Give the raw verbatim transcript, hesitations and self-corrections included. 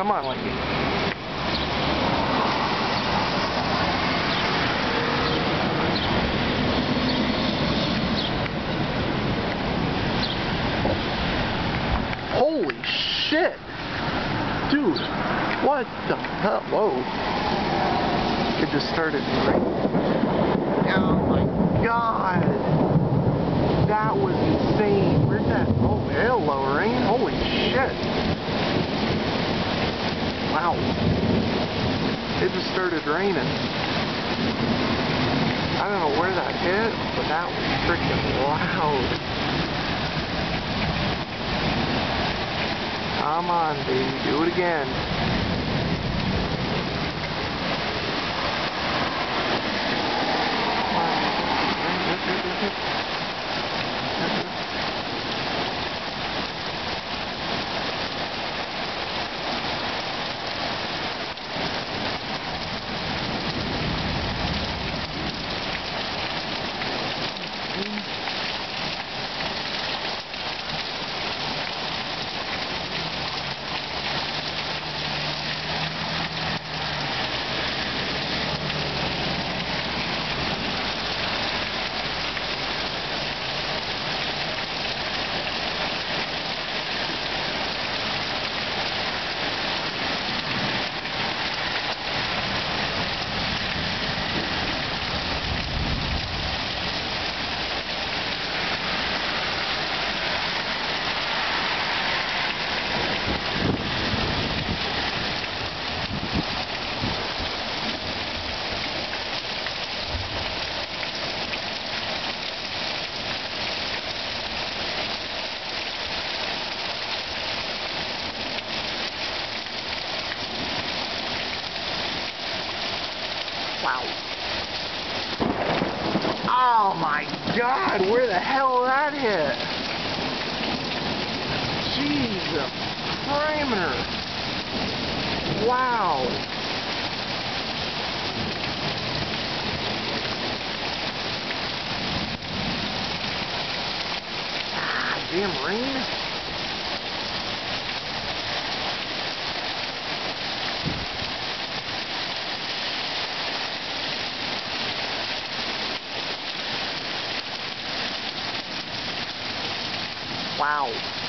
Come on, Linky. Holy shit! Dude, what the hell? Whoa. It just started raining. Oh my god! That was insane. Where'd that? Oh, hello, rain. Holy shit. Wow. It just started raining. I don't know where that hit, but that was freaking loud. Come on, baby. Do it again. Wow. Oh my god, where the hell did that hit? Jesus Primer. Wow. Ah, damn rain. Wow.